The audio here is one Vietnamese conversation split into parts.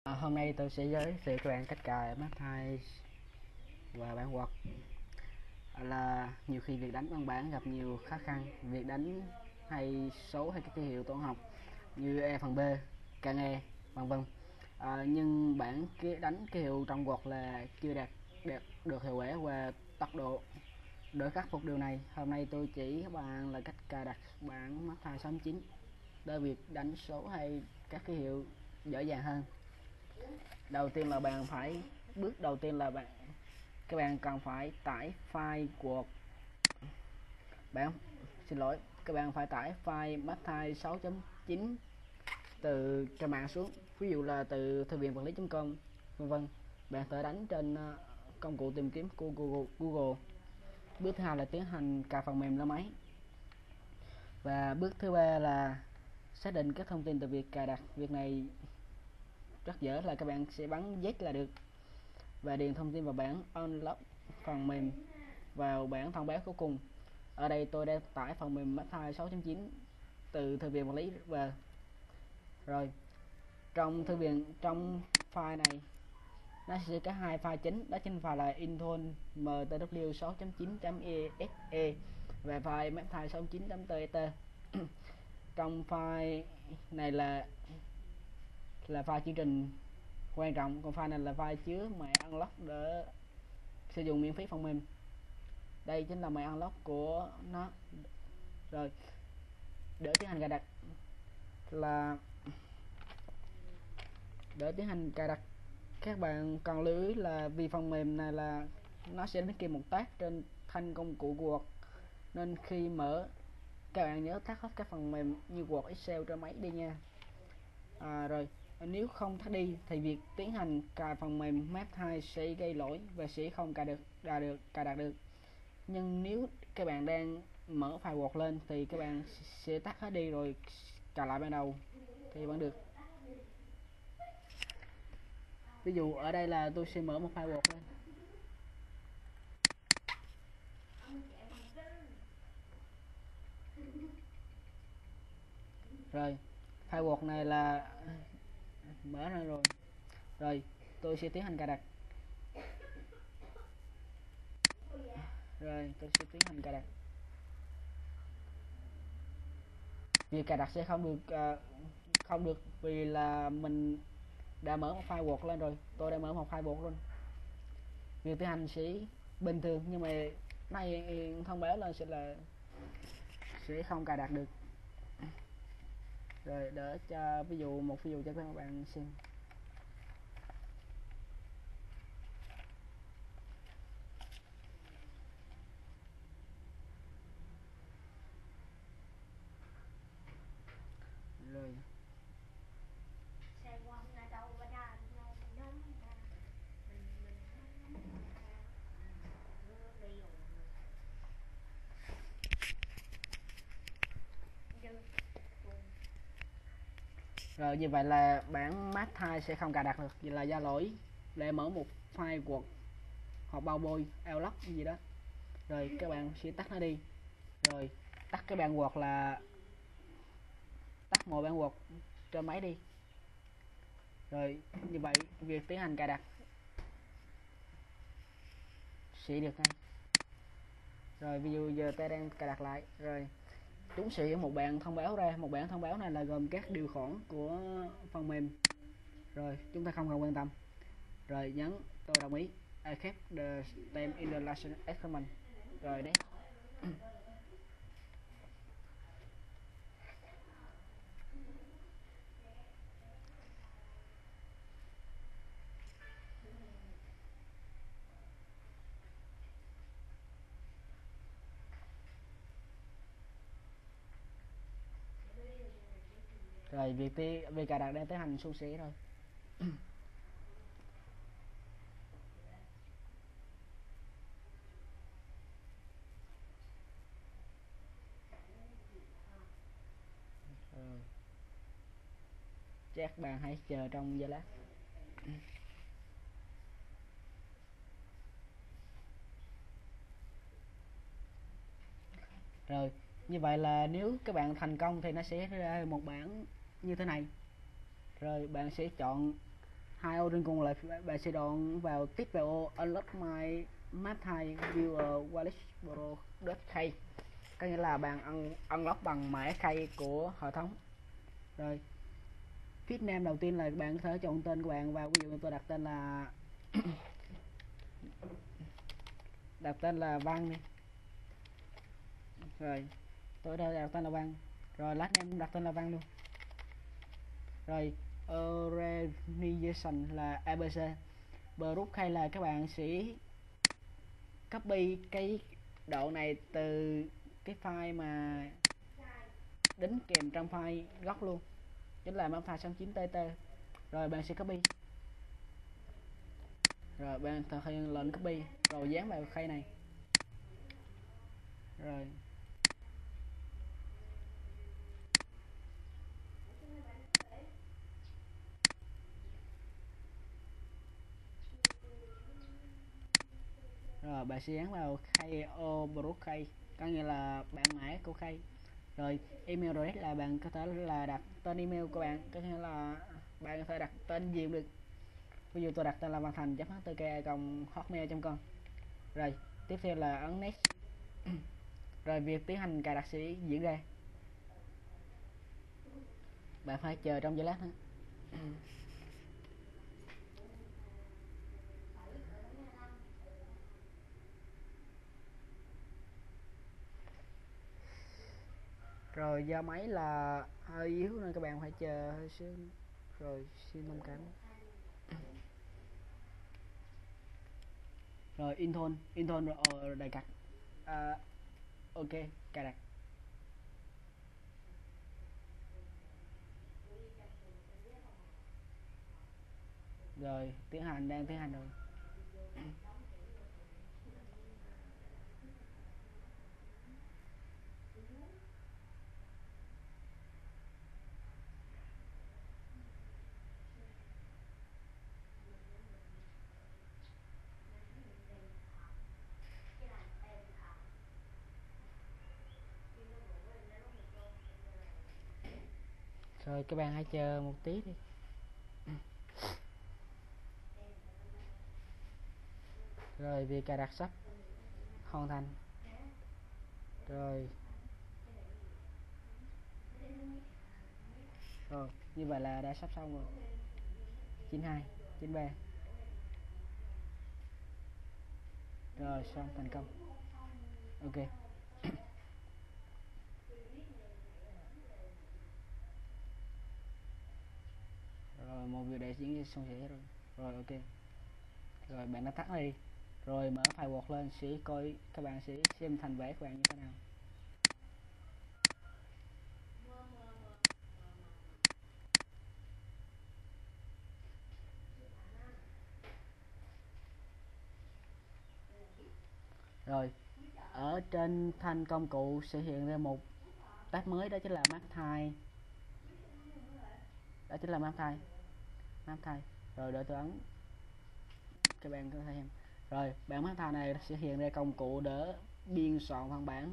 Hôm nay tôi sẽ giới thiệu các bạn cách cài Math và bản quật. Là nhiều khi việc đánh văn bản gặp nhiều khó khăn, việc đánh hay số hay các ký hiệu toán học như e phần b, can e, vân vân. Nhưng bản đánh ký hiệu trong quật là chưa đạt được hiệu quả và tốc độ. Để khắc phục điều này, hôm nay tôi chỉ các bạn là cách cài đặt bản Math 6.9 để việc đánh số hay các ký hiệu dễ dàng hơn. Bước đầu tiên là các bạn cần phải tải file của bạn các bạn phải tải file Math 6.9 từ trên mạng xuống, ví dụ là từ thư viện vật lý.com vân vân. Bạn phải đánh trên công cụ tìm kiếm của Google. Bước thứ hai là tiến hành cài phần mềm lên máy, và bước thứ ba là xác định các thông tin từ việc cài đặt. Việc này rất dễ, là các bạn sẽ bấm yes là được và điền thông tin vào bảng unlock phần mềm vào bảng thông báo cuối cùng. Ở đây tôi đã tải phần mềm Math 6.9 từ thư viện vật lý về. Rồi, trong file này nó sẽ có hai file chính, đó chính file là intro mtw 6.9.exe và file Math 6.9.tet. Trong file này là file chương trình quan trọng, còn file này là file chứa mã unlock để sử dụng miễn phí phần mềm. Đây chính là mã unlock của nó. Rồi, để tiến hành cài đặt các bạn cần lưu ý là vì phần mềm này là nó sẽ đánh kìm một tác trên thanh công cụ Word, nên khi mở các bạn nhớ tắt hết các phần mềm như Word, Excel trên máy đi nha. Rồi, nếu không tắt đi thì việc tiến hành cài phần mềm Math 2 sẽ gây lỗi và sẽ không cài đặt được. Nhưng nếu các bạn đang mở file Word lên thì các bạn sẽ tắt hết đi rồi cài lại ban đầu thì vẫn được. Ví dụ ở đây là tôi sẽ mở một file Word lên. Rồi, file Word này là mở ra rồi. Rồi, tôi sẽ tiến hành cài đặt. Việc cài đặt sẽ không được vì là mình đã mở một file Word lên rồi. Tôi đã mở một file Word luôn. Việc tiến hành sẽ bình thường, nhưng mà này thông báo lên sẽ không cài đặt được. Rồi, để cho một ví dụ cho các bạn xem. Rồi, như vậy là bản Math 2 sẽ không cài đặt được, vì là do lỗi để mở một file Word hoặc bao bôi unlock gì đó. Rồi các bạn sẽ tắt nó đi. Rồi, tắt cái bản Word là tắt mọi bản Word trên máy đi. Rồi, như vậy việc tiến hành cài đặt sẽ được ngay. Rồi, ví dụ giờ ta đang cài đặt lại. Rồi, chúng sẽ hiện một bảng thông báo ra. Một bảng thông báo này là gồm các điều khoản của phần mềm. Rồi, chúng ta không cần quan tâm. Rồi, nhấn tôi đồng ý, I accept the term in the license agreement. Rồi đấy. Rồi, việc cài đặt đang tiến hành suôn sẻ rồi. Chắc bạn hãy chờ trong giây lát. Rồi, như vậy là nếu các bạn thành công thì nó sẽ ra một bảng như thế này. Rồi, bạn sẽ chọn hai ô trên cùng lại bạn sẽ đón vào tiếp vào ô unlock my map thai viewer wallet pro đất khay, có nghĩa là bạn unlock bằng mã khay của hệ thống. Rồi feed name đầu tiên là bạn có thể chọn tên của bạn vào, ví dụ như tôi đặt tên là Văn đi. Rồi tôi đã đặt tên là Văn, rồi last name cũng đặt tên là Văn luôn. Rồi organization là ABC. Group hay là các bạn sẽ copy cái độ này từ cái file mà đính kèm trong file gốc luôn, chính là file 69tt. Rồi bạn sẽ copy, rồi bạn thực hiện lệnh copy rồi dán vào khay này. Rồi bạn sẽ dán vào khay o brook khay, có nghĩa là bạn mã của khay. Rồi email address là bạn có thể là đặt tên email của bạn, có nghĩa là bạn có thể đặt tên gì cũng được, ví dụ tôi đặt tên là Văn Thành.htk@hotmail.com. Rồi tiếp theo là ấn next. Rồi việc tiến hành cài đặt sẽ diễn ra, bạn phải chờ trong giây lát nữa. Rồi do máy là hơi yếu nên các bạn phải chờ hơi xíu. Rồi xin thông cảm. Rồi Intone rồi đầy cạch. Ok, cài đặt. Rồi đang tiến hành rồi. Rồi các bạn hãy chờ một tí đi. Rồi việc cài đặt sắp hoàn thành. Rồi như vậy là đã sắp xong rồi. 92 93. Rồi xong thành công. Ok. Rồi một việc để diễn xong sẽ rồi. Rồi ok. Rồi bạn đã tắt nó đi. Rồi mở file Word lên sẽ coi, các bạn sẽ xem thành vẽ của bạn như thế nào. Rồi ở trên thanh công cụ sẽ hiện ra một tab mới, đó chính là map thai. Rồi đợi tôi ấn, các bạn có thể xem. Rồi bảng map thai này sẽ hiện ra công cụ để biên soạn văn bản.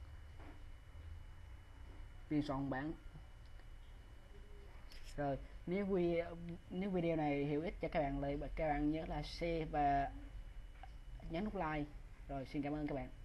Rồi nếu video này hữu ích cho các bạn, các bạn nhớ là share và nhấn nút like. Rồi xin cảm ơn các bạn.